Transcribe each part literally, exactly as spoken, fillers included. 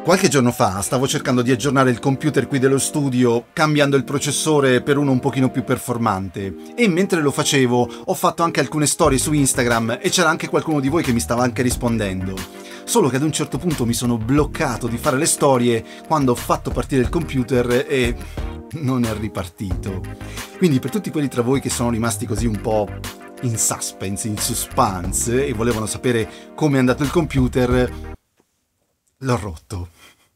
Qualche giorno fa stavo cercando di aggiornare il computer qui dello studio cambiando il processore per uno un pochino più performante e mentre lo facevo ho fatto anche alcune storie su Instagram e c'era anche qualcuno di voi che mi stava anche rispondendo. Solo che ad un certo punto mi sono bloccato di fare le storie quando ho fatto partire il computer e non è ripartito. Quindi per tutti quelli tra voi che sono rimasti così un po' in suspense, in suspense e volevano sapere come è andato il computer, l'ho rotto.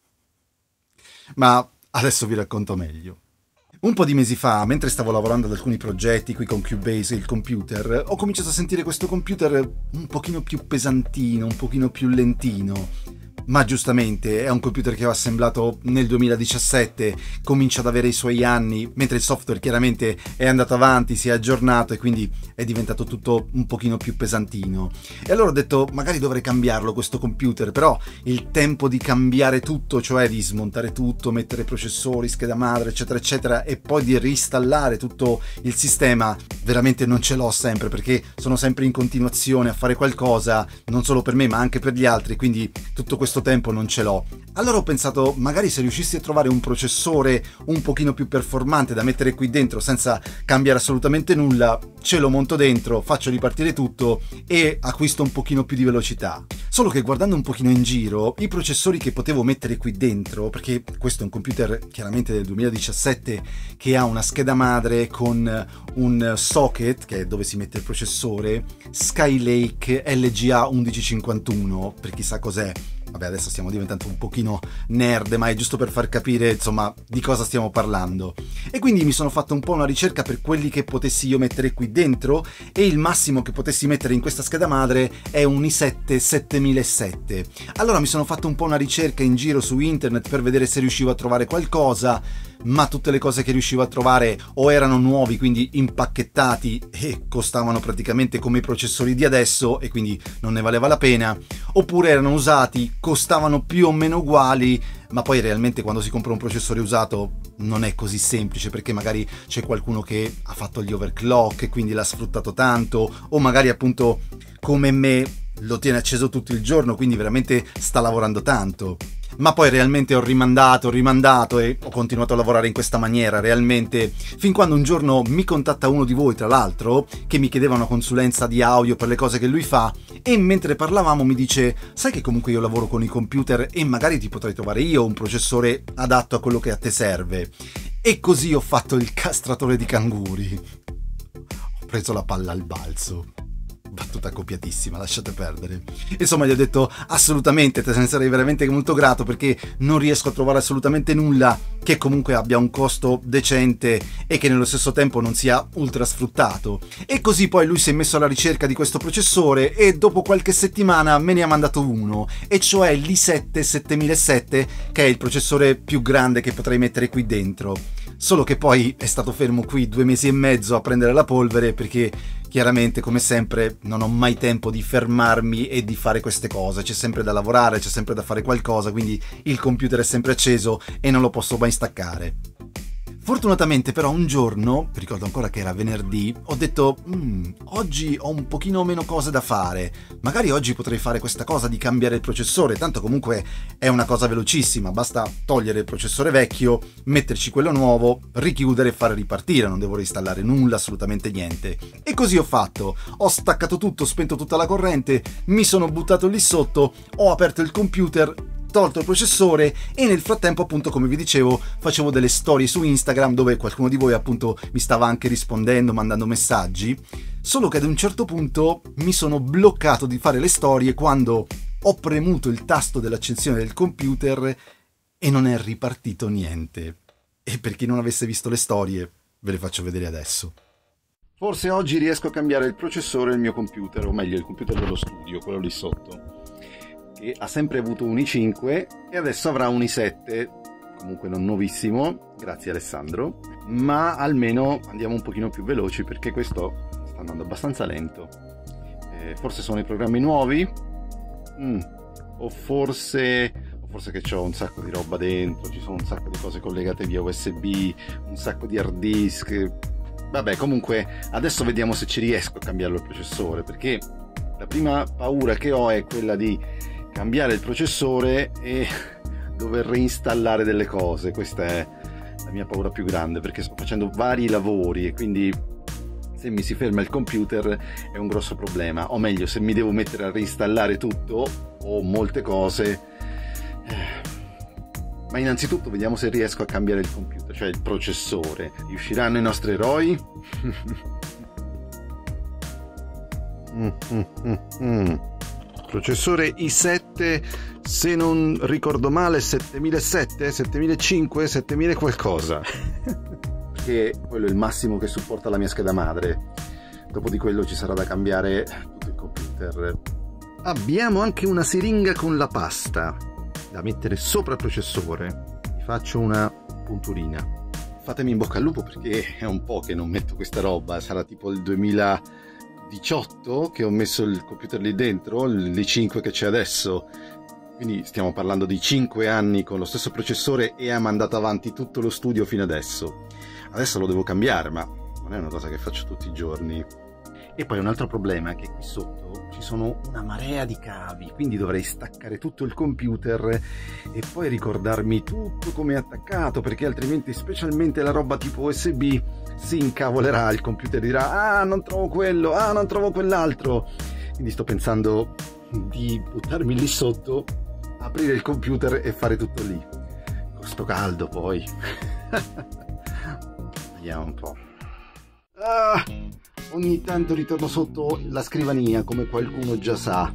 Ma adesso vi racconto meglio. Un po' di mesi fa, mentre stavo lavorando ad alcuni progetti qui con Cubase e il computer, ho cominciato a sentire questo computer un pochino più pesantino, un pochino più lentino. Ma giustamente è un computer che ho assemblato nel duemiladiciassette, comincia ad avere i suoi anni, mentre il software chiaramente è andato avanti, si è aggiornato e quindi è diventato tutto un pochino più pesantino. E allora ho detto magari dovrei cambiarlo questo computer, però il tempo di cambiare tutto, cioè di smontare tutto, mettere processori, scheda madre eccetera eccetera e poi di reinstallare tutto il sistema, veramente non ce l'ho sempre perché sono sempre in continuazione a fare qualcosa, non solo per me ma anche per gli altri, quindi tutto questo tempo non ce l'ho. Allora ho pensato magari se riuscissi a trovare un processore un pochino più performante da mettere qui dentro senza cambiare assolutamente nulla, ce lo monto dentro, faccio ripartire tutto e acquisto un pochino più di velocità. Solo che guardando un pochino in giro, i processori che potevo mettere qui dentro, perché questo è un computer chiaramente del duemiladiciassette che ha una scheda madre con un socket, che è dove si mette il processore, Skylake L G A undici cinquantuno, per chi sa cos'è. Vabbè, adesso stiamo diventando un pochino nerd, ma è giusto per far capire, insomma, di cosa stiamo parlando. E quindi mi sono fatto un po' una ricerca per quelli che potessi io mettere qui dentro e il massimo che potessi mettere in questa scheda madre è un i sette settemilasette. Allora mi sono fatto un po' una ricerca in giro su internet per vedere se riuscivo a trovare qualcosa, ma tutte le cose che riuscivo a trovare o erano nuovi, quindi impacchettati e costavano praticamente come i processori di adesso e quindi non ne valeva la pena, oppure erano usati, costavano più o meno uguali, ma poi realmente quando si compra un processore usato non è così semplice perché magari c'è qualcuno che ha fatto gli overclock e quindi l'ha sfruttato tanto, o magari appunto come me lo tiene acceso tutto il giorno, quindi veramente sta lavorando tanto. Ma poi realmente ho rimandato, ho rimandato e ho continuato a lavorare in questa maniera realmente, fin quando un giorno mi contatta uno di voi, tra l'altro, che mi chiedeva una consulenza di audio per le cose che lui fa e mentre parlavamo mi dice: sai che comunque io lavoro con i computer e magari ti potrei trovare io un processore adatto a quello che a te serve. E così ho fatto il castratore di canguri. Ho preso la palla al balzo. Battuta copiatissima, lasciate perdere. Insomma, gli ho detto assolutamente, te ne sarei veramente molto grato perché non riesco a trovare assolutamente nulla che comunque abbia un costo decente e che nello stesso tempo non sia ultra sfruttato. E così poi lui si è messo alla ricerca di questo processore e dopo qualche settimana me ne ha mandato uno, e cioè l'i sette settemilasette, che è il processore più grande che potrei mettere qui dentro. Solo che poi è stato fermo qui due mesi e mezzo a prendere la polvere perché chiaramente, come sempre, non ho mai tempo di fermarmi e di fare queste cose, c'è sempre da lavorare, c'è sempre da fare qualcosa, quindi il computer è sempre acceso e non lo posso mai staccare. Fortunatamente però un giorno, ricordo ancora che era venerdì, ho detto mm, oggi ho un pochino meno cose da fare, magari oggi potrei fare questa cosa di cambiare il processore, tanto comunque è una cosa velocissima, basta togliere il processore vecchio, metterci quello nuovo, richiudere e fare ripartire, non devo reinstallare nulla, assolutamente niente. E così ho fatto, ho staccato tutto, spento tutta la corrente, mi sono buttato lì sotto, ho aperto il computer, tolto il processore e nel frattempo, appunto, come vi dicevo, facevo delle storie su Instagram dove qualcuno di voi appunto mi stava anche rispondendo, mandando messaggi. Solo che ad un certo punto mi sono bloccato di fare le storie quando ho premuto il tasto dell'accensione del computer e non è ripartito niente. E per chi non avesse visto le storie, ve le faccio vedere adesso. Forse oggi riesco a cambiare il processore del mio computer, o meglio il computer dello studio, quello lì sotto, che ha sempre avuto un i cinque e adesso avrà un i sette, comunque non nuovissimo, grazie Alessandro, ma almeno andiamo un pochino più veloci perché questo sta andando abbastanza lento. Eh, forse sono i programmi nuovi? Mm. O forse... o forse che c'ho un sacco di roba dentro, ci sono un sacco di cose collegate via U S B, un sacco di hard disk. Vabbè, comunque adesso vediamo se ci riesco a cambiarlo il processore, perché la prima paura che ho è quella di cambiare il processore e dover reinstallare delle cose. Questa è la mia paura più grande, perché sto facendo vari lavori e quindi se mi si ferma il computer è un grosso problema, o meglio, se mi devo mettere a reinstallare tutto o molte cose. Ma innanzitutto vediamo se riesco a cambiare il computer, cioè il processore. Riusciranno i nostri eroi? mm, mm, mm, mm. Processore i sette, se non ricordo male settemilasettecento, settemilacinquecento, settemila qualcosa. Che quello è il massimo che supporta la mia scheda madre. Dopo di quello ci sarà da cambiare tutto il computer. Abbiamo anche una siringa con la pasta da mettere sopra il processore. Vi faccio una punturina. Fatemi in bocca al lupo, perché è un po' che non metto questa roba. Sarà tipo il duemiladiciotto che ho messo il computer lì dentro, l'I cinque che c'è adesso. Quindi stiamo parlando di cinque anni con lo stesso processore e ha mandato avanti tutto lo studio fino adesso. Adesso lo devo cambiare, ma non è una cosa che faccio tutti i giorni. E poi un altro problema è che qui sotto ci sono una marea di cavi, quindi dovrei staccare tutto il computer e poi ricordarmi tutto come è attaccato, perché altrimenti, specialmente la roba tipo U S B, si incavolerà, il computer dirà: ah, non trovo quello, ah, non trovo quell'altro. Quindi sto pensando di buttarmi lì sotto, aprire il computer e fare tutto lì. Con sto caldo poi. Vediamo un po'. Ah, ogni tanto ritorno sotto la scrivania, come qualcuno già sa.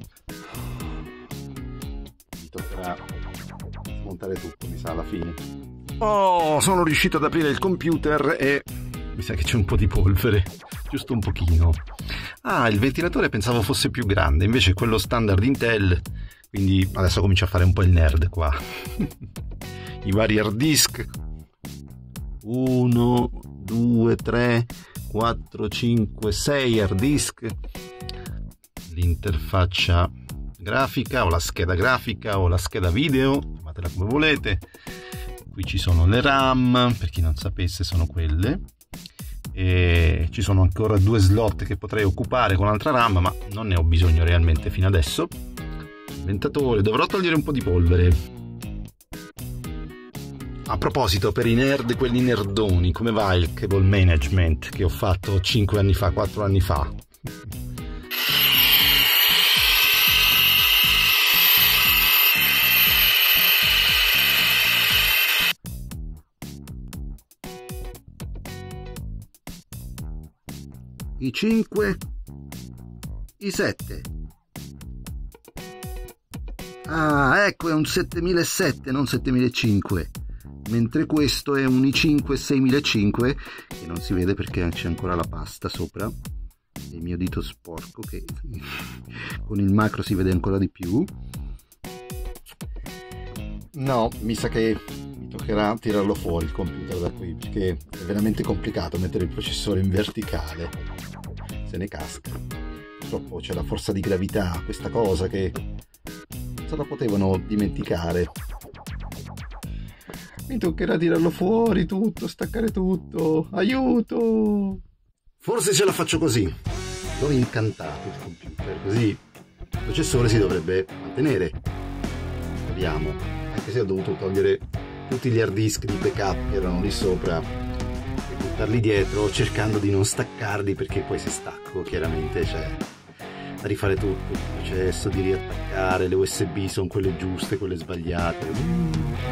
Mi toccherà smontare tutto, mi sa, alla fine. Oh, sono riuscito ad aprire il computer e mi sa che c'è un po' di polvere, giusto un pochino. Ah, il ventilatore pensavo fosse più grande, invece è quello standard Intel, quindi adesso comincio a fare un po' il nerd qua. I vari hard disk. uno, due, tre, quattro, cinque, sei hard disk, l'interfaccia grafica o la scheda grafica o la scheda video, chiamatela come volete. Qui ci sono le RAM, per chi non sapesse sono quelle, e ci sono ancora due slot che potrei occupare con altra RAM, ma non ne ho bisogno realmente fino adesso. Il ventatore, dovrò togliere un po' di polvere. A proposito, per i nerd, quelli nerdoni, come va il cable management che ho fatto cinque anni fa, quattro anni fa? I cinque, i sette. Ah, ecco, è un settemilasettecento, non settemilacinquecento. Mentre questo è un i cinque seimilacinquecento, che non si vede perché c'è ancora la pasta sopra, e il mio dito sporco che con il macro si vede ancora di più. No, mi sa che mi toccherà tirarlo fuori il computer da qui, perché è veramente complicato mettere il processore in verticale, se ne casca. Purtroppo c'è la forza di gravità, questa cosa che se la potevano dimenticare. Mi toccherà tirarlo fuori tutto, staccare tutto. Aiuto! Forse ce la faccio così. L'ho incantato il computer, così il processore si dovrebbe mantenere. Vediamo. Anche se ho dovuto togliere tutti gli hard disk di backup che erano lì sopra e buttarli dietro, cercando di non staccarli, perché poi se stacco chiaramente c'è da rifare tutto il processo di riattaccare. Le U S B sono quelle giuste, quelle sbagliate. Mm.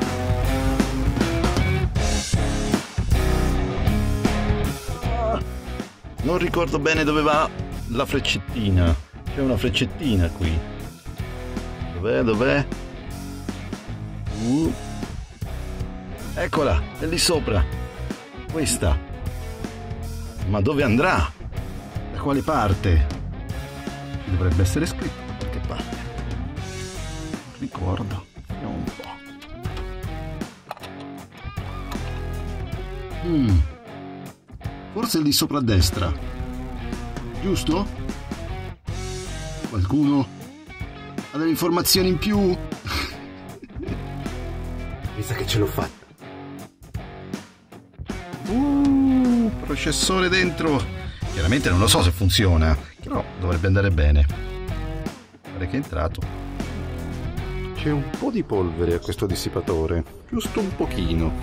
Non ricordo bene dove va la freccettina. C'è una freccettina qui. Dov'è? Dov'è? Uh. Eccola, è lì sopra. Questa. Ma dove andrà? Da quale parte? Ci dovrebbe essere scritto da qualche parte. Ricordo. Vediamo un po'. Mm. Forse è lì sopra a destra, giusto? Qualcuno ha delle informazioni in più? Mi sa che ce l'ho fatta. Uh, processore dentro. Chiaramente non lo so se funziona, però dovrebbe andare bene. Guarda che è entrato. C'è un po' di polvere a questo dissipatore, giusto un pochino.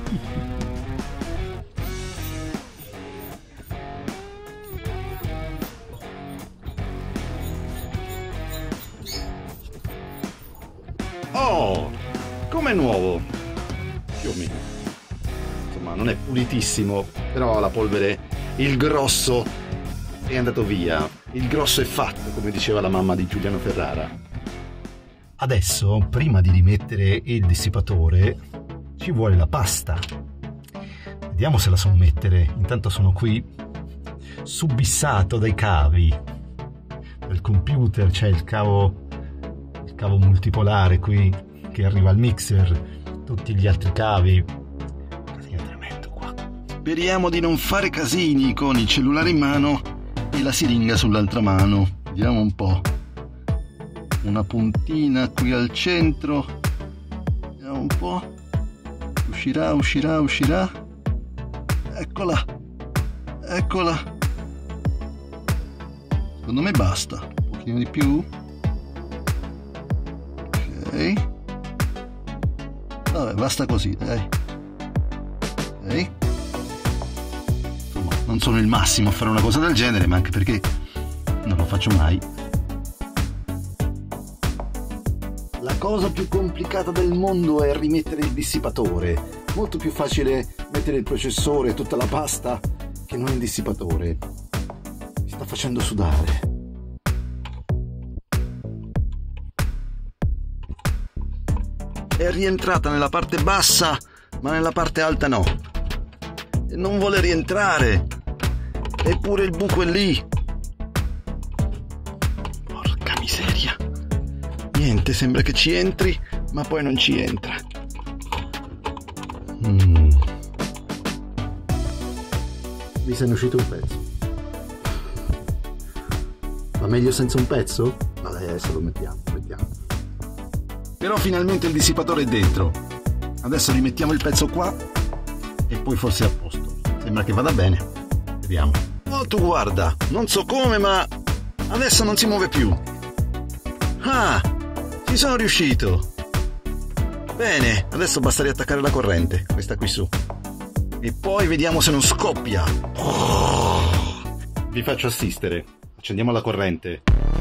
Oh, com'è nuovo? Più o meno. Insomma, non è pulitissimo, però la polvere, il grosso è andato via. Il grosso è fatto, come diceva la mamma di Giuliano Ferrara. Adesso, prima di rimettere il dissipatore, ci vuole la pasta. Vediamo se la so mettere. Intanto sono qui subissato dai cavi del computer. C'è il cavo, il cavo multipolare qui che arriva al mixer, tutti gli altri cavi. Casino tremendo qua. Speriamo di non fare casini con il cellulare in mano e la siringa sull'altra mano. Vediamo un po'. Una puntina qui al centro, vediamo un po', uscirà, uscirà, uscirà, eccola, eccola, secondo me basta, un pochino di più, ok, vabbè, basta così, dai, ok, insomma, non sono il massimo a fare una cosa del genere, ma anche perché non lo faccio mai. La cosa più complicata del mondo è rimettere il dissipatore. Molto più facile mettere il processore e tutta la pasta che non il dissipatore. Mi sta facendo sudare. È rientrata nella parte bassa, ma nella parte alta no. E non vuole rientrare. Eppure il buco è lì. Porca miseria. Niente, sembra che ci entri, ma poi non ci entra. Mm. Mi se ne è uscito un pezzo. Ma meglio senza un pezzo? Vabbè, adesso lo mettiamo, mettiamo. Però finalmente il dissipatore è dentro. Adesso rimettiamo il pezzo qua e poi forse è a posto. Sembra che vada bene. Vediamo. Oh, tu guarda, non so come, ma adesso non si muove più. Ah! Ci sono riuscito. Bene, adesso basta riattaccare la corrente, questa qui su, e poi vediamo se non scoppia. Oh. Vi faccio assistere. Accendiamo la corrente.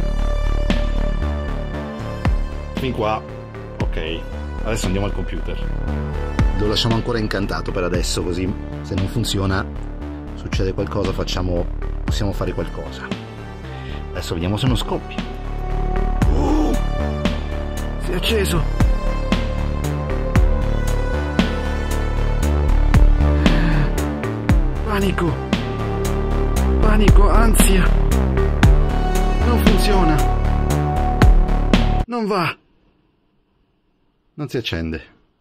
Fin qua. Ok, adesso andiamo al computer. Lo lasciamo ancora incantato per adesso, così se non funziona, succede qualcosa, facciamo, possiamo fare qualcosa. Adesso vediamo se non scoppia. Si è acceso. Panico. Panico, ansia. Non funziona. Non va. Non si accende.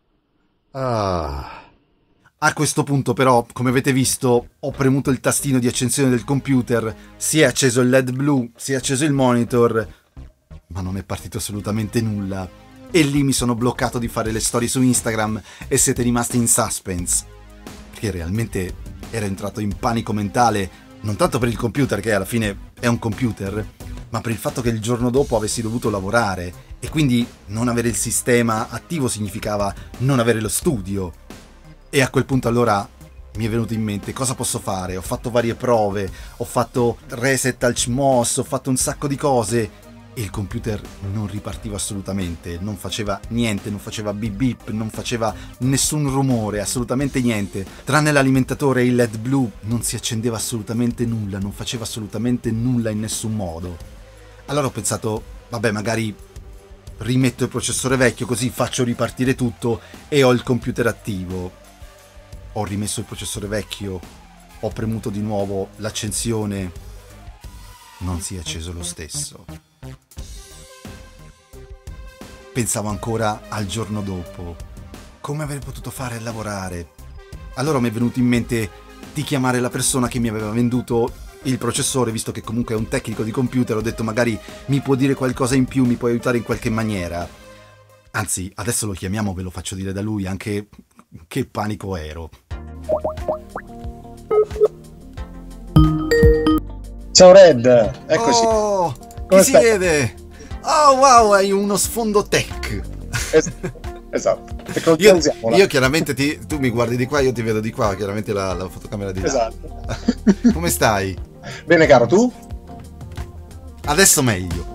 Ah. A questo punto però, come avete visto, ho premuto il tastino di accensione del computer, si è acceso il L E D blu, si è acceso il monitor, ma non è partito assolutamente nulla. E lì mi sono bloccato di fare le storie su Instagram e siete rimasti in suspense. Perché realmente ero entrato in panico mentale, non tanto per il computer, che alla fine è un computer, ma per il fatto che il giorno dopo avessi dovuto lavorare e quindi non avere il sistema attivo significava non avere lo studio. E a quel punto allora mi è venuto in mente cosa posso fare. Ho fatto varie prove, ho fatto reset al C M O S, ho fatto un sacco di cose e il computer non ripartiva assolutamente, non faceva niente, non faceva beep beep, non faceva nessun rumore, assolutamente niente. Tranne l'alimentatore e il L E D blu non si accendeva assolutamente nulla, non faceva assolutamente nulla in nessun modo. Allora ho pensato, vabbè, magari rimetto il processore vecchio così faccio ripartire tutto e ho il computer attivo. Ho rimesso il processore vecchio, ho premuto di nuovo l'accensione, non si è acceso lo stesso. Pensavo ancora al giorno dopo, come avrei potuto fare a lavorare. Allora mi è venuto in mente di chiamare la persona che mi aveva venduto il processore, visto che comunque è un tecnico di computer. Ho detto magari mi può dire qualcosa in più, mi può aiutare in qualche maniera. Anzi, adesso lo chiamiamo, ve lo faccio dire da lui, anche che panico ero. Ciao Red, eccoci. Oh, chi si vede? Oh wow, hai uno sfondo tech. Esatto. Perché io, io chiaramente ti, tu mi guardi di qua, io ti vedo di qua, chiaramente la, la fotocamera di là. Esatto. Come stai? Bene caro, tu? Adesso meglio.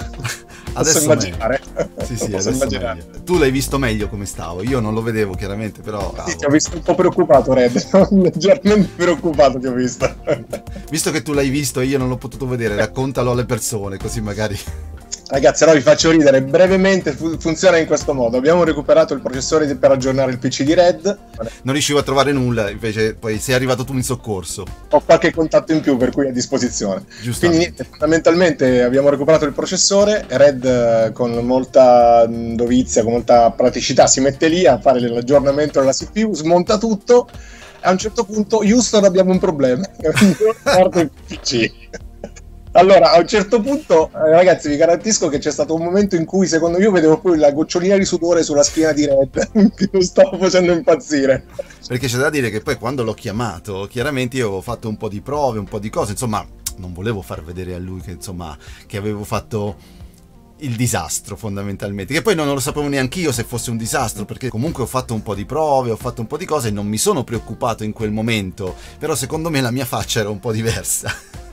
Posso Adesso immaginare. Sì, sì, Posso adesso immaginare. meglio. Tu l'hai visto meglio come stavo, io non lo vedevo chiaramente, però Sì, ti ho visto un po' preoccupato, Red. Leggermente preoccupato ti ho visto. Visto che tu l'hai visto e io non l'ho potuto vedere, raccontalo alle persone, così magari... Ragazzi, allora vi faccio ridere brevemente. Fu- funziona in questo modo: abbiamo recuperato il processore per aggiornare il P C di Red. Non riuscivo a trovare nulla, invece poi sei arrivato tu in soccorso. Ho qualche contatto in più per cui è a disposizione. Quindi niente, fondamentalmente abbiamo recuperato il processore. Red eh, con molta mh, dovizia, con molta praticità si mette lì a fare l'aggiornamento della C P U, smonta tutto. A un certo punto, Houston, abbiamo un problema. Guarda il P C. Allora, a un certo punto, eh, ragazzi, vi garantisco che c'è stato un momento in cui, secondo me, io vedevo poi la gocciolina di sudore sulla schiena di Red, che lo stavo facendo impazzire. Perché c'è da dire che poi quando l'ho chiamato, chiaramente io avevo fatto un po' di prove, un po' di cose, insomma, non volevo far vedere a lui che, insomma, che avevo fatto il disastro fondamentalmente, che poi non lo sapevo neanche io se fosse un disastro, perché comunque ho fatto un po' di prove, ho fatto un po' di cose e non mi sono preoccupato in quel momento, però secondo me la mia faccia era un po' diversa.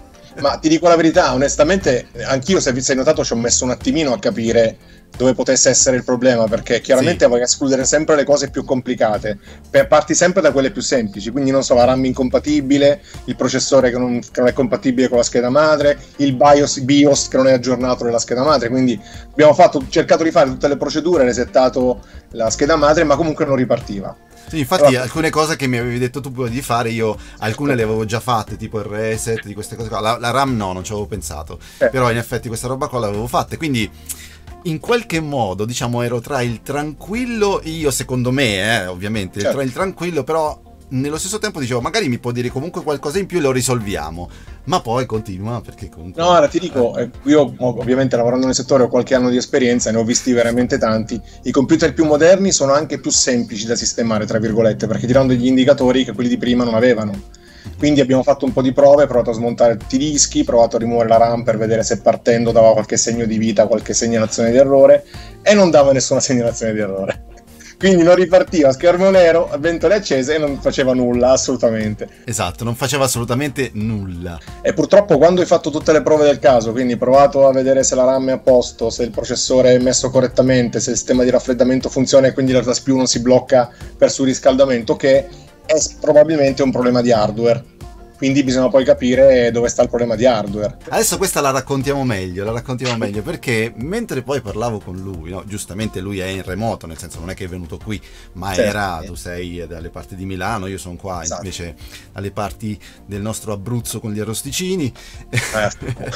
Ma ti dico la verità, onestamente, anch'io, se vi sei notato, ci ho messo un attimino a capire dove potesse essere il problema, perché chiaramente Sì. Vuoi escludere sempre le cose più complicate, per, parti sempre da quelle più semplici, quindi non so, la RAM incompatibile, il processore che non, che non è compatibile con la scheda madre, il BIOS, BIOS che non è aggiornato nella scheda madre, quindi abbiamo fatto, cercato di fare tutte le procedure, resettato la scheda madre, ma comunque non ripartiva. Sì, infatti allora, alcune cose che mi avevi detto tu di fare, io alcune le avevo già fatte, tipo il reset, di queste cose qua. La, la RAM no, non ci avevo pensato, eh. Però in effetti questa roba qua l'avevo fatta, quindi in qualche modo, diciamo, ero tra il tranquillo, io secondo me, eh, ovviamente, certo. Tra il tranquillo, però nello stesso tempo dicevo, magari mi può dire comunque qualcosa in più e lo risolviamo, ma poi continua, perché comunque... No, ora ti dico, eh, io ovviamente lavorando nel settore ho qualche anno di esperienza, ne ho visti veramente tanti. I computer più moderni sono anche più semplici da sistemare, tra virgolette, perché ti danno degli indicatori che quelli di prima non avevano. Quindi abbiamo fatto un po' di prove, provato a smontare tutti i dischi, provato a rimuovere la RAM per vedere se partendo dava qualche segno di vita, qualche segnalazione di errore, e non dava nessuna segnalazione di errore. Quindi non ripartiva, schermo nero, ventole accese e non faceva nulla, assolutamente. Esatto, non faceva assolutamente nulla. E purtroppo quando hai fatto tutte le prove del caso, quindi provato a vedere se la RAM è a posto, se il processore è messo correttamente, se il sistema di raffreddamento funziona e quindi la S P U non si blocca per surriscaldamento, che è probabilmente un problema di hardware. Quindi bisogna poi capire dove sta il problema di hardware. Adesso questa la raccontiamo meglio, la raccontiamo meglio perché mentre poi parlavo con lui, no, giustamente lui è in remoto, nel senso non è che è venuto qui, ma certo. Era, tu sei dalle parti di Milano, io sono qua, esatto. Invece dalle parti del nostro Abruzzo con gli arrosticini. Eh.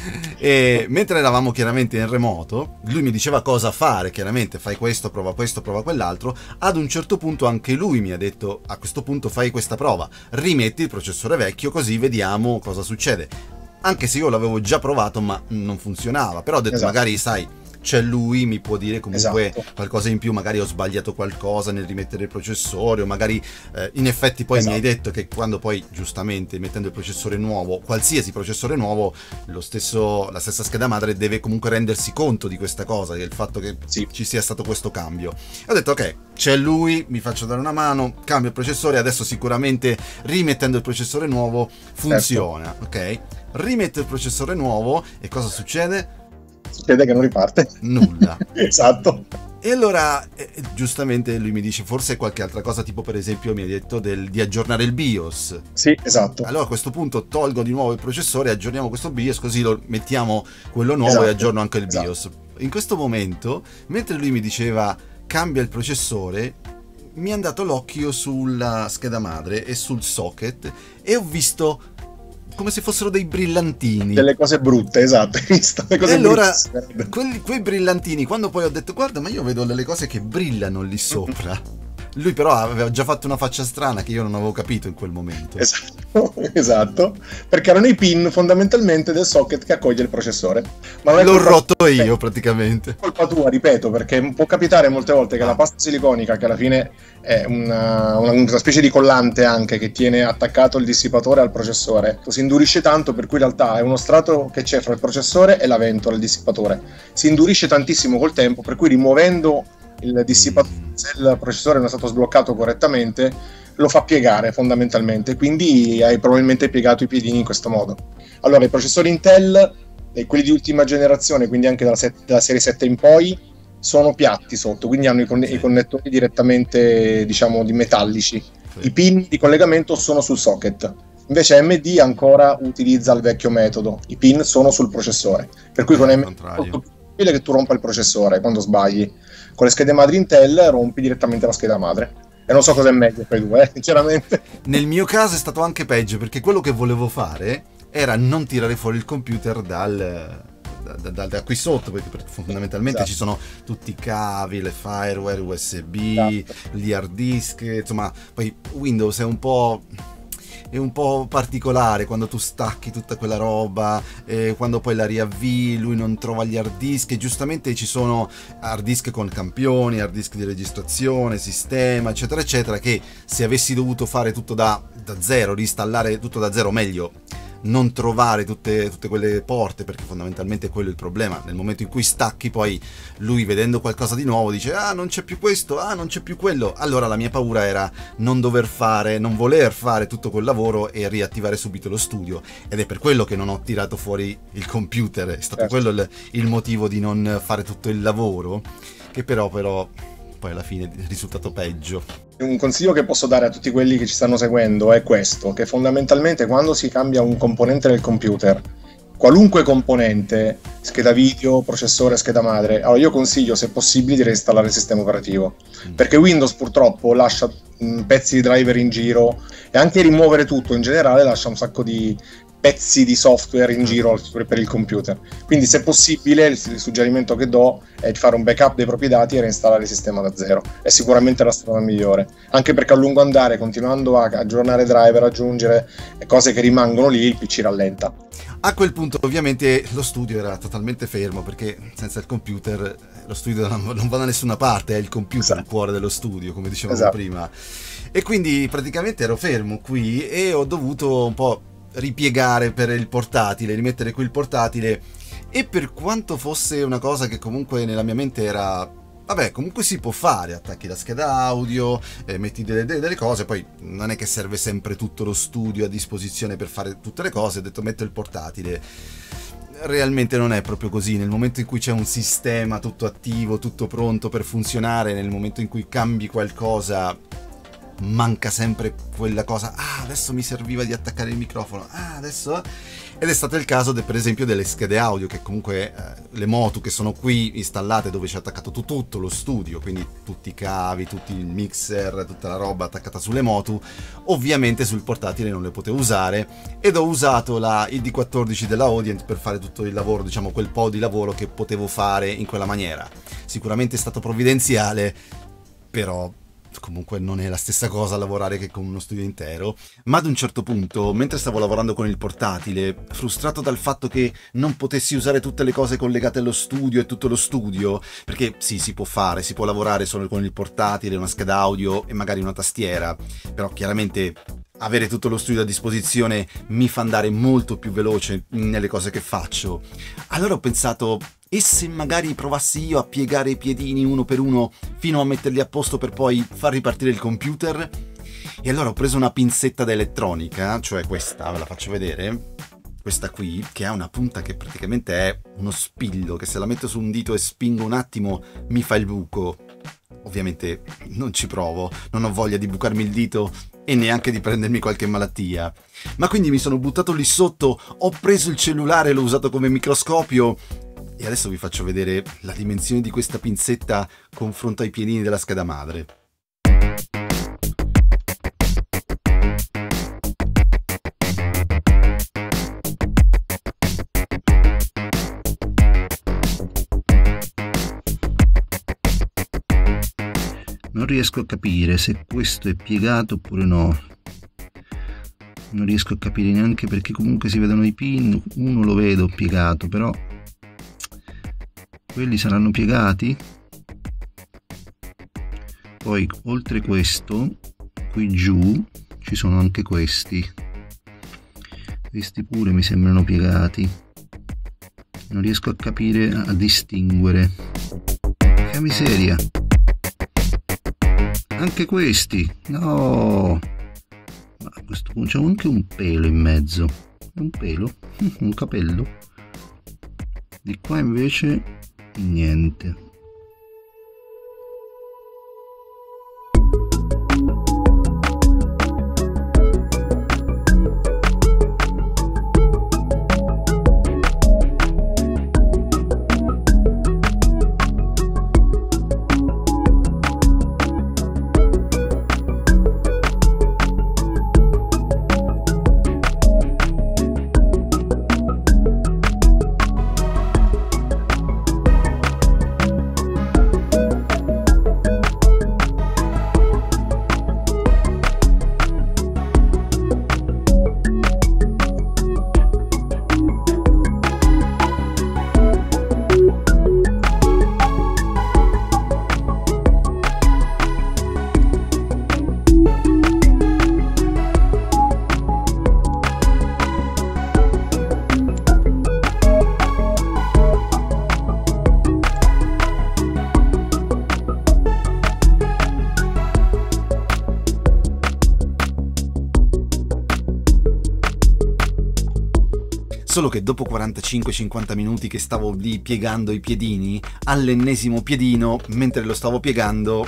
E mentre eravamo chiaramente in remoto, lui mi diceva cosa fare, chiaramente fai questo, prova questo, prova quell'altro. Ad un certo punto anche lui mi ha detto, a questo punto fai questa prova, rimetti il processore vecchio, così vediamo cosa succede. Anche se io l'avevo già provato ma non funzionava, però ho detto esatto. Magari sai, c'è lui, mi può dire comunque esatto. Qualcosa in più, magari ho sbagliato qualcosa nel rimettere il processore, o magari eh, in effetti poi esatto. Mi hai detto che quando poi giustamente mettendo il processore nuovo, qualsiasi processore nuovo, lo stesso, la stessa scheda madre deve comunque rendersi conto di questa cosa, del fatto che sì. Ci sia stato questo cambio. E ho detto ok, c'è lui, mi faccio dare una mano, cambio il processore, adesso sicuramente rimettendo il processore nuovo funziona, certo. Ok? Rimetto il processore nuovo e cosa succede? Succede che non riparte nulla. Esatto. E allora eh, giustamente lui mi dice forse qualche altra cosa, tipo per esempio mi ha detto del, di aggiornare il BIOS. Sì, esatto. Allora a questo punto tolgo di nuovo il processore, aggiorniamo questo BIOS, così lo mettiamo quello nuovo esatto. E aggiorno anche il BIOS. Esatto. In questo momento, mentre lui mi diceva cambia il processore, mi è andato l'occhio sulla scheda madre e sul socket e ho visto come se fossero dei brillantini, delle cose brutte, esatto, hai visto le cose e allora brutte. Quelli, quei brillantini, quando poi ho detto guarda ma io vedo delle cose che brillano lì sopra, lui però aveva già fatto una faccia strana che io non avevo capito in quel momento. Esatto, esatto, perché erano i pin fondamentalmente del socket che accoglie il processore. Ma non è l'ho rotto io praticamente. È colpa tua, ripeto, perché può capitare molte volte che ah. la pasta siliconica, che alla fine è una, una, una specie di collante anche che tiene attaccato il dissipatore al processore, si indurisce tanto per cui in realtà è uno strato che c'è fra il processore e la ventola, il dissipatore. Si indurisce tantissimo col tempo, per cui rimuovendo il dissipatore, se il processore non è stato sbloccato correttamente, lo fa piegare fondamentalmente, quindi hai probabilmente piegato i piedini in questo modo. Allora, i processori Intel, e quelli di ultima generazione, quindi anche dalla, set, dalla serie sette in poi, sono piatti sotto, quindi hanno i, con- i connettori direttamente, diciamo, di metallici. Sì. I pin di collegamento sono sul socket. Invece A M D ancora utilizza il vecchio metodo, i pin sono sul processore, per cui con A M D è molto più probabile che tu rompa il processore quando sbagli. Con le schede madri Intel rompi direttamente la scheda madre. E non so cosa è meglio per i due, eh, sinceramente. Nel mio caso è stato anche peggio, perché quello che volevo fare era non tirare fuori il computer dal, da, da, da qui sotto, perché, perché fondamentalmente esatto. Ci sono tutti i cavi, le firewire, U S B, esatto. Gli hard disk, insomma, poi Windows è un po'... è un po' particolare quando tu stacchi tutta quella roba, eh, quando poi la riavvii lui non trova gli hard disk, e giustamente ci sono hard disk con campioni, hard disk di registrazione, sistema eccetera eccetera, che se avessi dovuto fare tutto da, da zero, reinstallare tutto da zero, meglio non trovare tutte, tutte quelle porte, perché fondamentalmente quello è il problema. Nel momento in cui stacchi, poi lui, vedendo qualcosa di nuovo, dice ah non c'è più questo, ah non c'è più quello. Allora la mia paura era non dover fare, non voler fare tutto quel lavoro e riattivare subito lo studio, ed è per quello che non ho tirato fuori il computer, è stato certo. quello il, il motivo di non fare tutto il lavoro, che però però poi alla fine è risultato peggio. Un consiglio che posso dare a tutti quelli che ci stanno seguendo è questo, che fondamentalmente quando si cambia un componente del computer, qualunque componente, scheda video, processore, scheda madre, allora io consiglio se possibile di reinstallare il sistema operativo, mm. perché Windows purtroppo lascia mh, pezzi di driver in giro, e anche rimuovere tutto in generale lascia un sacco di pezzi di software in giro per il computer. Quindi se possibile il, il suggerimento che do è di fare un backup dei propri dati e reinstallare il sistema da zero. È sicuramente la strada migliore, anche perché a lungo andare, continuando a aggiornare driver, aggiungere cose che rimangono lì, il P C rallenta. A quel punto ovviamente lo studio era totalmente fermo, perché senza il computer lo studio non va da nessuna parte, è il computer esatto. il cuore dello studio, come dicevamo esatto. prima. E quindi praticamente ero fermo qui e ho dovuto un po' ripiegare per il portatile, rimettere qui il portatile, e per quanto fosse una cosa che comunque nella mia mente era vabbè, comunque si può fare, attacchi la scheda audio, eh, metti delle, delle cose, poi non è che serve sempre tutto lo studio a disposizione per fare tutte le cose, ho detto metto il portatile. Realmente non è proprio così. Nel momento in cui c'è un sistema tutto attivo, tutto pronto per funzionare, nel momento in cui cambi qualcosa manca sempre quella cosa, ah adesso mi serviva di attaccare il microfono, ah adesso, ed è stato il caso de, per esempio delle schede audio, che comunque eh, le Motu che sono qui installate, dove c'è attaccato tu, tutto lo studio, quindi tutti i cavi, tutti il mixer, tutta la roba attaccata sulle Motu, ovviamente sul portatile non le potevo usare, ed ho usato la I D quattordici della Audient per fare tutto il lavoro, diciamo quel po' di lavoro che potevo fare in quella maniera. Sicuramente è stato provvidenziale, però comunque non è la stessa cosa lavorare che con uno studio intero. Ma ad un certo punto, mentre stavo lavorando con il portatile, frustrato dal fatto che non potessi usare tutte le cose collegate allo studio e tutto lo studio, perché sì, si può fare, si può lavorare solo con il portatile, una scheda audio e magari una tastiera, però chiaramente avere tutto lo studio a disposizione mi fa andare molto più veloce nelle cose che faccio. Allora ho pensato, e se magari provassi io a piegare i piedini uno per uno fino a metterli a posto per poi far ripartire il computer? E allora ho preso una pinzetta da elettronica, cioè questa, ve la faccio vedere, questa qui, che ha una punta che praticamente è uno spillo, che se la metto su un dito e spingo un attimo mi fa il buco. Ovviamente non ci provo, non ho voglia di bucarmi il dito e neanche di prendermi qualche malattia. Ma quindi mi sono buttato lì sotto, ho preso il cellulare, l'ho usato come microscopio, e adesso vi faccio vedere la dimensione di questa pinzetta confronto ai piedini della scheda madre. Non riesco a capire se questo è piegato oppure no. Non riesco a capire neanche perché comunque si vedono i pin. Uno lo vedo piegato, però quelli saranno piegati. Poi oltre questo, qui giù ci sono anche questi. Questi pure mi sembrano piegati. Non riesco a capire, a distinguere. Che miseria! anche questi. No, ma a questo punto c'è anche un pelo in mezzo. Un pelo? Un capello? Di qua invece niente. Solo che dopo quarantacinque cinquanta minuti che stavo lì piegando i piedini, all'ennesimo piedino, mentre lo stavo piegando,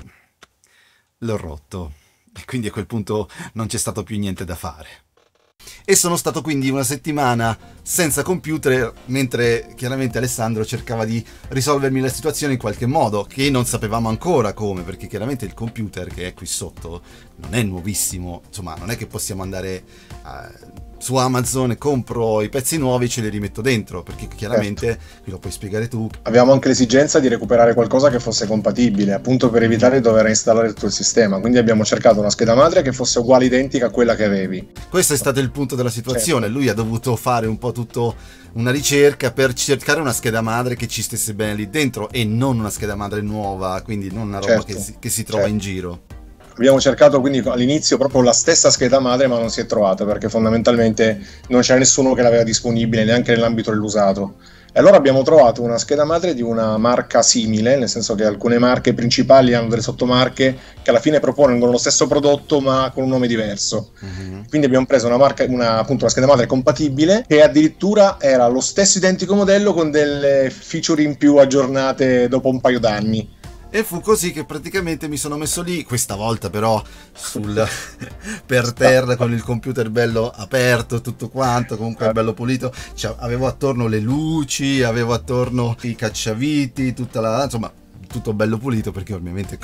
l'ho rotto. E quindi a quel punto non c'è stato più niente da fare. E sono stato quindi una settimana senza computer, mentre chiaramente Alessandro cercava di risolvermi la situazione in qualche modo, che non sapevamo ancora come, perché chiaramente il computer che è qui sotto non è nuovissimo, insomma non è che possiamo andare uh, su Amazon e compro i pezzi nuovi e ce li rimetto dentro, perché chiaramente, certo, qui lo puoi spiegare tu. Avevamo anche l'esigenza di recuperare qualcosa che fosse compatibile, appunto per evitare di dover installare tutto il sistema, quindi abbiamo cercato una scheda madre che fosse uguale identica a quella che avevi. Questo è stato il punto della situazione, certo. Lui ha dovuto fare un po' tutto una ricerca per cercare una scheda madre che ci stesse bene lì dentro e non una scheda madre nuova, quindi non una roba, certo, che, si, che si trova, certo, in giro. Abbiamo cercato quindi all'inizio proprio la stessa scheda madre, ma non si è trovata perché fondamentalmente non c'era nessuno che l'aveva disponibile neanche nell'ambito dell'usato. E allora abbiamo trovato una scheda madre di una marca simile, nel senso che alcune marche principali hanno delle sottomarche che alla fine propongono lo stesso prodotto ma con un nome diverso. Mm-hmm. Quindi abbiamo preso una, marca, una, appunto, una scheda madre compatibile che addirittura era lo stesso identico modello con delle feature in più aggiornate dopo un paio d'anni. E fu così che praticamente mi sono messo lì, questa volta però sul per terra con il computer bello aperto, tutto quanto, comunque bello pulito, cioè, avevo attorno le luci, avevo attorno i cacciaviti, tutta la, insomma, tutto bello pulito perché ovviamente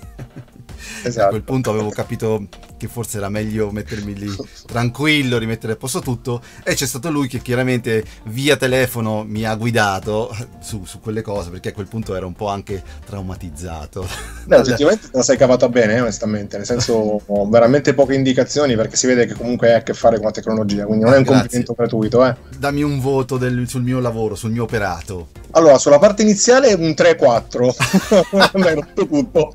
esatto. A quel punto avevo capito che forse era meglio mettermi lì tranquillo, rimettere a posto tutto, e c'è stato lui che chiaramente via telefono mi ha guidato su, su quelle cose, perché a quel punto ero un po' anche traumatizzato. No, oggettivamente te la sei cavata bene, eh, onestamente, nel senso ho veramente poche indicazioni perché si vede che comunque hai a che fare con la tecnologia, quindi non è un Grazie. complimento gratuito. Eh. Dammi un voto del, sul mio lavoro, sul mio operato. Allora, sulla parte iniziale un tre quattro, mi hai rotto tutto.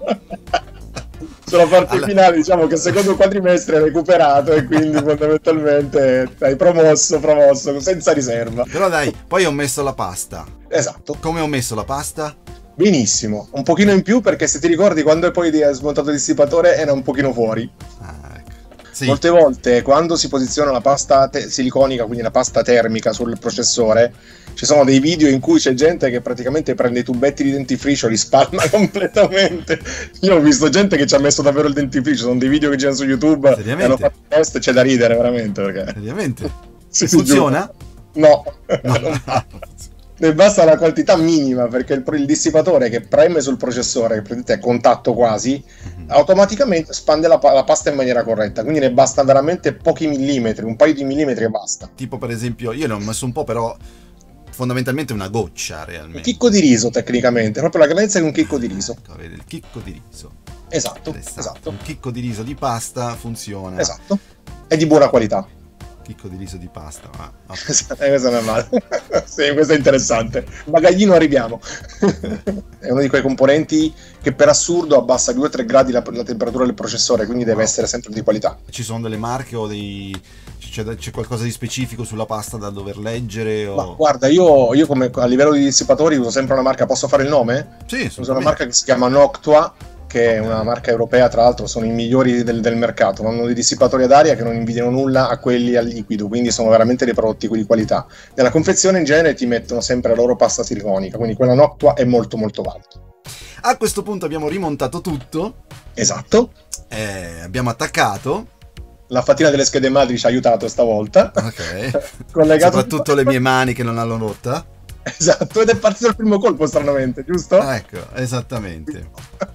Sulla parte allora... finale diciamo che il secondo quadrimestre hai recuperato e quindi fondamentalmente hai promosso, promosso senza riserva. Però dai, poi ho messo la pasta. Esatto. Come ho messo la pasta? Benissimo, un pochino in più perché se ti ricordi quando poi hai smontato il dissipatore era un pochino fuori. Ah, ecco. Sì. Molte volte quando si posiziona la pasta te- siliconica, quindi la pasta termica sul processore, ci sono dei video in cui c'è gente che praticamente prende i tubetti di dentifricio e li spalma completamente. Io ho visto gente che ci ha messo davvero il dentifricio, sono dei video che girano su YouTube e hanno fatto test, c'è da ridere veramente perché... Seriamente? Si funziona? No, no. Ne basta la quantità minima perché il, il dissipatore che preme sul processore, che è a contatto quasi, mm-hmm. automaticamente spande la, la pasta in maniera corretta, quindi ne basta veramente pochi millimetri, un paio di millimetri e basta. Tipo per esempio, io ne ho messo un po', però fondamentalmente una goccia realmente. Un chicco di riso tecnicamente, proprio la grandezza di un chicco di riso. Ecco, vedi, il chicco di riso. Esatto, esatto. Un chicco di riso di pasta funziona. Esatto, è di buona qualità. Chicco di riso di pasta, ma okay. Questo non è male. Sì, questo è interessante. Bagaglino arriviamo. È uno di quei componenti che per assurdo abbassa due o tre gradi la, la temperatura del processore, quindi deve wow. essere sempre di qualità. Ci sono delle marche o dei c'è, c'è qualcosa di specifico sulla pasta da dover leggere? O... Ma guarda, io, io come a livello di dissipatori uso sempre una marca, posso fare il nome? Sì, uso una marca che si chiama Noctua, che è una marca europea, tra l'altro sono i migliori del, del mercato, hanno dei dissipatori ad aria che non invidiano nulla a quelli al liquido, quindi sono veramente dei prodotti di qualità. Nella confezione in genere ti mettono sempre la loro pasta siliconica, quindi quella Noctua è molto molto valida. A questo punto abbiamo rimontato tutto. Esatto. Eh, abbiamo attaccato. La fatina delle schede madri ci ha aiutato stavolta. Ok. Collegato soprattutto tutto. Le mie mani che non l'hanno rotta. Esatto, ed è partito il primo colpo stranamente, giusto? Ah, ecco, esattamente.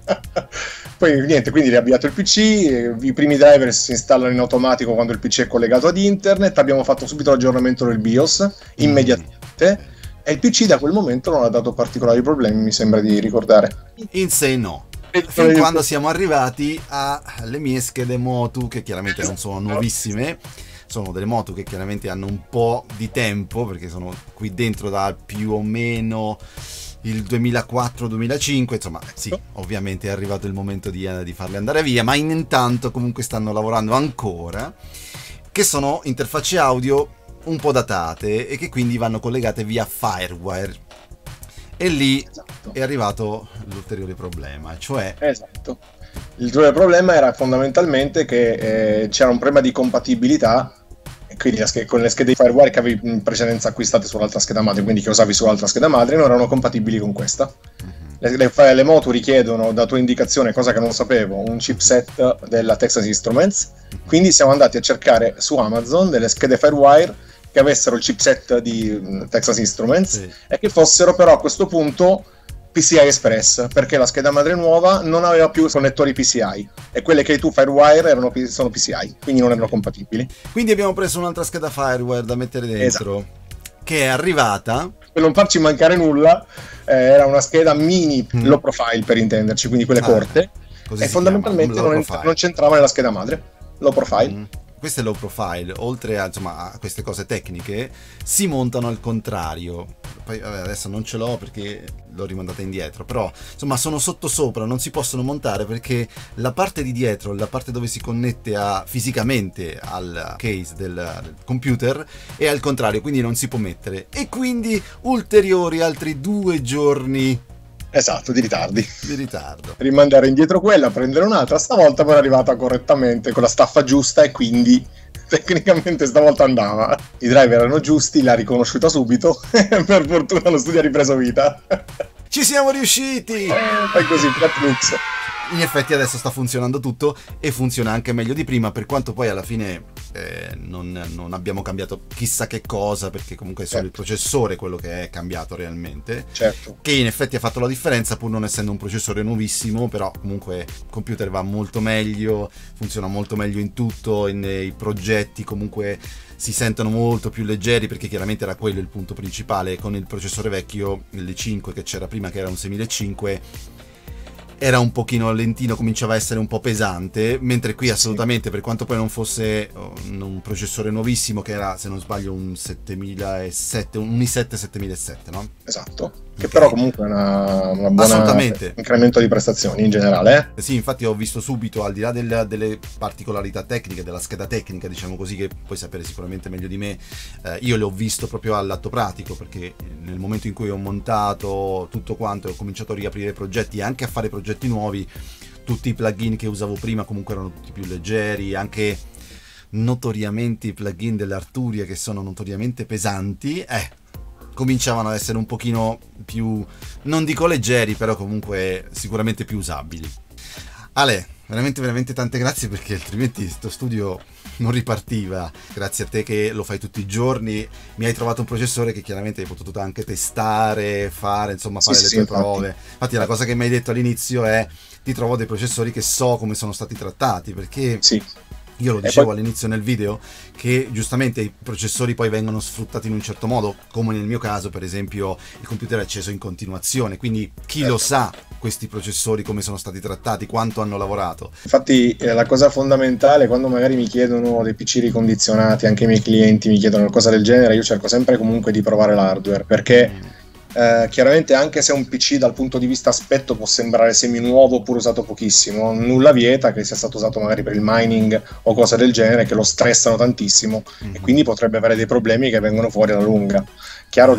Poi niente, quindi riavviato il P C, i primi driver si installano in automatico quando il P C è collegato ad internet, abbiamo fatto subito l'aggiornamento del BIOS, immediatamente, mm. e il P C da quel momento non ha dato particolari problemi, mi sembra di ricordare. In sé no. Fin quando siamo arrivati alle mie schede Motu, che chiaramente non sono nuovissime, sono delle Motu che chiaramente hanno un po' di tempo, perché sono qui dentro da più o meno il duemilaquattro duemilacinque, insomma sì, ovviamente è arrivato il momento di, di farle andare via, ma intanto comunque stanno lavorando ancora, che sono interfacce audio un po' datate e che quindi vanno collegate via Firewire. E lì esatto. È arrivato l'ulteriore problema, cioè... Esatto. Il problema era fondamentalmente che eh, c'era un problema di compatibilità, e quindi con le schede di Firewire che avevi in precedenza acquistate sull'altra scheda madre, quindi che usavi sull'altra scheda madre, non erano compatibili con questa. Uh-huh. Le, le, le Motu richiedono, da tua indicazione, cosa che non sapevo, un chipset della Texas Instruments, uh-huh. Quindi siamo andati a cercare su Amazon delle schede Firewire che avessero il chipset di Texas Instruments, sì. E che fossero però a questo punto P C I Express, perché la scheda madre nuova non aveva più connettori P C I e quelle che hai tu Firewire erano, sono P C I, quindi non erano compatibili. Quindi abbiamo preso un'altra scheda Firewire da mettere dentro, esatto. Che è arrivata. Per non farci mancare nulla, eh, era una scheda mini mm. low profile, per intenderci, quindi quelle ah, corte, e fondamentalmente non, non c'entrava nella scheda madre, low profile. Mm. Queste low profile, oltre a, insomma, a queste cose tecniche, si montano al contrario. Poi vabbè, adesso non ce l'ho perché l'ho rimandata indietro, però insomma sono sottosopra, non si possono montare perché la parte di dietro, la parte dove si connette a, fisicamente al case del, del computer, è al contrario, quindi non si può mettere. E quindi ulteriori altri due giorni. Esatto, di ritardi. Di ritardo. Rimandare indietro quella, prendere un'altra, stavolta poi è arrivata correttamente, con la staffa giusta e quindi tecnicamente stavolta andava. I driver erano giusti, l'ha riconosciuta subito e per fortuna lo studio ha ripreso vita. Ci siamo riusciti! E così, Flatlux. In effetti adesso sta funzionando tutto e funziona anche meglio di prima, per quanto poi alla fine eh, non, non abbiamo cambiato chissà che cosa, perché comunque è solo certo. Il processore quello che è cambiato realmente, certo. Che in effetti ha fatto la differenza pur non essendo un processore nuovissimo, però comunque il computer va molto meglio, funziona molto meglio in tutto, e nei progetti comunque si sentono molto più leggeri, perché chiaramente era quello il punto principale. Con il processore vecchio, il cinque che c'era prima, che era un sessantacinque, era un pochino lentino, cominciava a essere un po' pesante, mentre qui assolutamente, per quanto poi non fosse un processore nuovissimo, che era, se non sbaglio, un settemilasette, un i sette settemilasette, no? Esatto, che okay. Però comunque è una, una buona incremento di prestazioni in generale. Eh? Sì, infatti ho visto subito, al di là del, delle particolarità tecniche, della scheda tecnica, diciamo così, che puoi sapere sicuramente meglio di me, eh, io le ho visto proprio all'atto pratico, perché nel momento in cui ho montato tutto quanto e ho cominciato a riaprire progetti e anche a fare progetti nuovi, tutti i plugin che usavo prima comunque erano tutti più leggeri, anche notoriamente i plugin dell'Arturia, che sono notoriamente pesanti, eh, cominciavano ad essere un pochino più, non dico leggeri, però comunque sicuramente più usabili. Ale, veramente veramente tante grazie, perché altrimenti sto studio non ripartiva. Grazie a te che lo fai tutti i giorni, mi hai trovato un processore che chiaramente hai potuto anche testare, fare, insomma, fare sì, le tue sì, prove. Infatti. infatti la cosa che mi hai detto all'inizio è: ti trovo dei processori che so come sono stati trattati, perché sì. Io lo dicevo poi all'inizio nel video, che giustamente i processori poi vengono sfruttati in un certo modo, come nel mio caso, per esempio, il computer è acceso in continuazione, quindi chi certo. Lo sa questi processori come sono stati trattati, quanto hanno lavorato. Infatti eh, la cosa fondamentale, quando magari mi chiedono dei P C ricondizionati, anche i miei clienti mi chiedono una cosa del genere, io cerco sempre comunque di provare l'hardware, perché mm. Eh, chiaramente anche se un P C dal punto di vista aspetto può sembrare seminuovo oppure usato pochissimo, nulla vieta che sia stato usato magari per il mining o cose del genere che lo stressano tantissimo, mm-hmm. e quindi potrebbe avere dei problemi che vengono fuori alla lunga. Chiaro che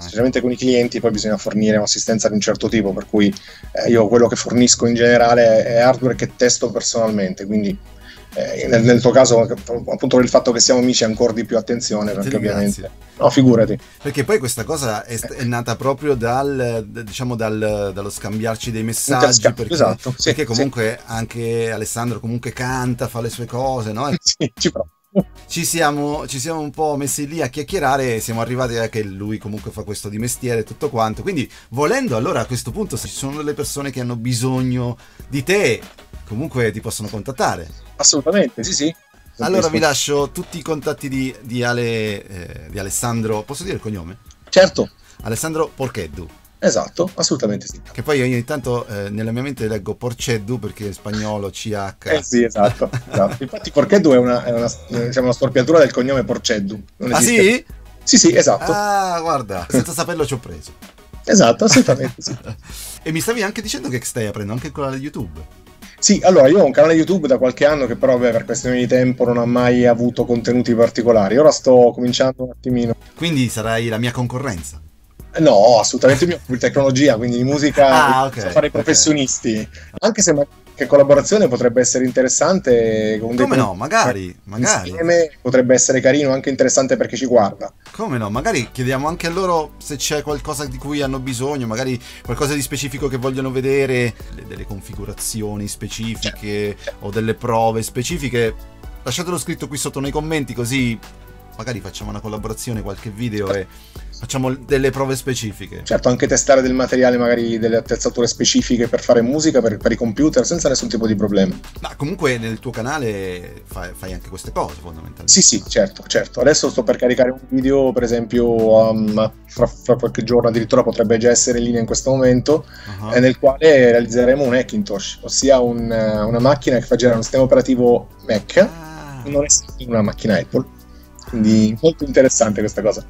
specialmente con i clienti poi bisogna fornire un'assistenza di un certo tipo, per cui eh, io quello che fornisco in generale è hardware che testo personalmente, quindi Eh, nel, nel tuo caso appunto per il fatto che siamo amici ancora di più attenzione, perché ovviamente no, figurati, perché poi questa cosa è, è nata proprio dal diciamo dal, dallo scambiarci dei messaggi, perché, esatto, sì, perché comunque sì. anche Alessandro comunque canta, fa le sue cose, no? Sì, ci provo. Ci siamo, ci siamo un po' messi lì a chiacchierare e siamo arrivati a che lui comunque fa questo di mestiere e tutto quanto, quindi volendo allora a questo punto, se ci sono delle persone che hanno bisogno di te, comunque ti possono contattare. Assolutamente, sì sì. Allora vi lascio tutti i contatti di, di, Ale, eh, di Alessandro, posso dire il cognome? Certo. Alessandro Porcheddu. Esatto, assolutamente sì. Che poi io ogni tanto eh, nella mia mente leggo Porceddu perché in spagnolo C H. Eh sì, esatto. esatto. Infatti Porcheddu è una, è una, diciamo, una storpiatura del cognome Porceddu. Non ah sì? Sì, sì, esatto. Ah, guarda, senza saperlo ci ho preso. Esatto, assolutamente sì. E mi stavi anche dicendo che stai aprendo anche il canale YouTube. Sì, allora io ho un canale YouTube da qualche anno che però beh, per questioni di tempo non ha mai avuto contenuti particolari. Ora sto cominciando un attimino. Quindi sarai la mia concorrenza? No, assolutamente mio, di tecnologia, quindi di musica, ah, okay, so fare i professionisti. Okay. Anche se che collaborazione potrebbe essere interessante. Con Come no, magari, magari. Insieme potrebbe essere carino, anche interessante per chi ci guarda. Come no, magari chiediamo anche a loro se c'è qualcosa di cui hanno bisogno, magari qualcosa di specifico che vogliono vedere, delle configurazioni specifiche o delle prove specifiche. Lasciatelo scritto qui sotto nei commenti, così magari facciamo una collaborazione, qualche video e facciamo delle prove specifiche. Certo, anche testare del materiale, magari delle attrezzature specifiche per fare musica, per, per i computer, senza nessun tipo di problema. Ma comunque nel tuo canale fai, fai anche queste cose fondamentalmente. Sì, sì, certo, certo. Adesso sto per caricare un video, per esempio, um, fra, fra qualche giorno, addirittura potrebbe già essere in linea in questo momento, uh-huh. eh, nel quale realizzeremo un Hackintosh, ossia un, una macchina che fa girare un sistema operativo Mac, ah. non è una macchina Apple. Quindi molto interessante questa cosa.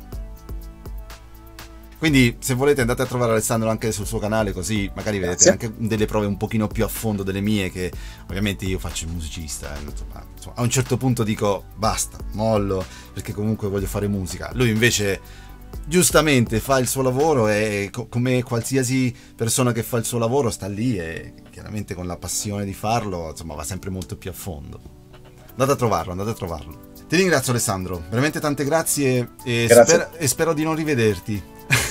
Quindi se volete andate a trovare Alessandro anche sul suo canale, così magari vedete Grazie. Anche delle prove un pochino più a fondo delle mie, che ovviamente io faccio il musicista, eh, insomma, insomma, a un certo punto dico basta, mollo, perché comunque voglio fare musica. Lui invece giustamente fa il suo lavoro e co- come qualsiasi persona che fa il suo lavoro sta lì e chiaramente con la passione di farlo, insomma, va sempre molto più a fondo. Andate a trovarlo, andate a trovarlo. Ti ringrazio Alessandro, veramente tante grazie e, grazie. Sper- e spero di non rivederti.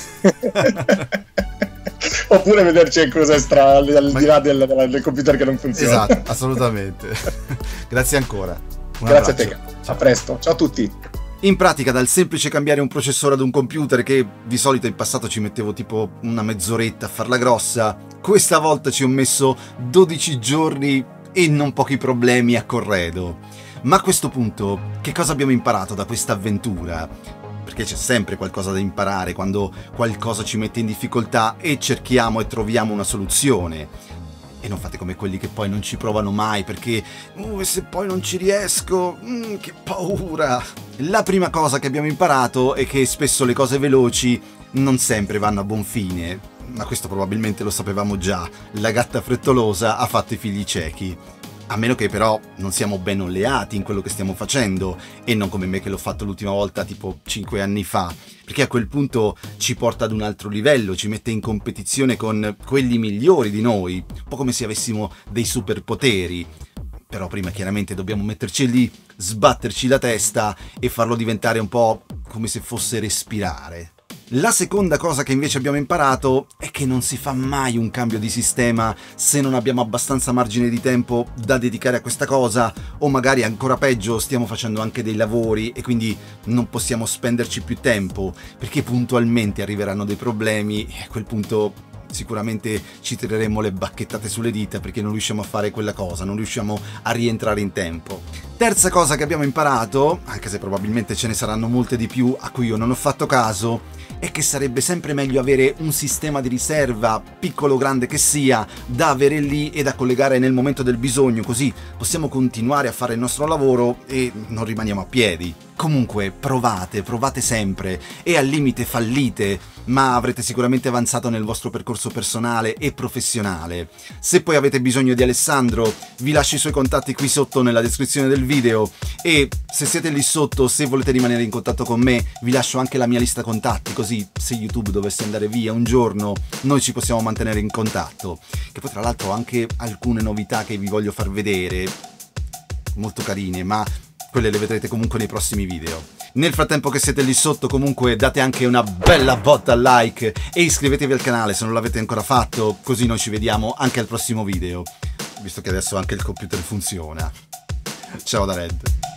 Oppure vederci qualcosa extra al di là del, del computer che non funziona. Esatto, assolutamente. Grazie ancora. Un grazie abbraccio. a te. Ciao. A presto. Ciao a tutti. In pratica, dal semplice cambiare un processore ad un computer, che di solito in passato ci mettevo tipo una mezz'oretta a farla grossa, questa volta ci ho messo dodici giorni e non pochi problemi a corredo. Ma a questo punto, che cosa abbiamo imparato da questa avventura? Perché c'è sempre qualcosa da imparare quando qualcosa ci mette in difficoltà e cerchiamo e troviamo una soluzione. E non fate come quelli che poi non ci provano mai perché uh, se poi non ci riesco, mm, che paura. La prima cosa che abbiamo imparato è che spesso le cose veloci non sempre vanno a buon fine. Ma questo probabilmente lo sapevamo già. La gatta frettolosa ha fatto i figli ciechi. A meno che però non siamo ben oleati in quello che stiamo facendo e non come me che l'ho fatto l'ultima volta tipo cinque anni fa, perché a quel punto ci porta ad un altro livello, ci mette in competizione con quelli migliori di noi, un po' come se avessimo dei superpoteri. Però prima chiaramente dobbiamo metterci lì, sbatterci la testa e farlo diventare un po' come se fosse respirare. La seconda cosa che invece abbiamo imparato è che non si fa mai un cambio di sistema se non abbiamo abbastanza margine di tempo da dedicare a questa cosa, o magari ancora peggio stiamo facendo anche dei lavori e quindi non possiamo spenderci più tempo perché puntualmente arriveranno dei problemi e a quel punto sicuramente ci tireremo le bacchettate sulle dita perché non riusciamo a fare quella cosa, non riusciamo a rientrare in tempo. Terza cosa che abbiamo imparato, anche se probabilmente ce ne saranno molte di più a cui io non ho fatto caso, è che sarebbe sempre meglio avere un sistema di riserva, piccolo o grande che sia, da avere lì e da collegare nel momento del bisogno, così possiamo continuare a fare il nostro lavoro e non rimaniamo a piedi. Comunque provate, provate sempre e al limite fallite, ma avrete sicuramente avanzato nel vostro percorso personale e professionale. Se poi avete bisogno di Alessandro, vi lascio i suoi contatti qui sotto nella descrizione del video, e se siete lì sotto, se volete rimanere in contatto con me, vi lascio anche la mia lista contatti, così se YouTube dovesse andare via un giorno noi ci possiamo mantenere in contatto. Che poi tra l'altro ho anche alcune novità che vi voglio far vedere, molto carine, ma quelle le vedrete comunque nei prossimi video. Nel frattempo che siete lì sotto, comunque date anche una bella botta al like e iscrivetevi al canale se non l'avete ancora fatto, così noi ci vediamo anche al prossimo video, visto che adesso anche il computer funziona. Ciao da Red.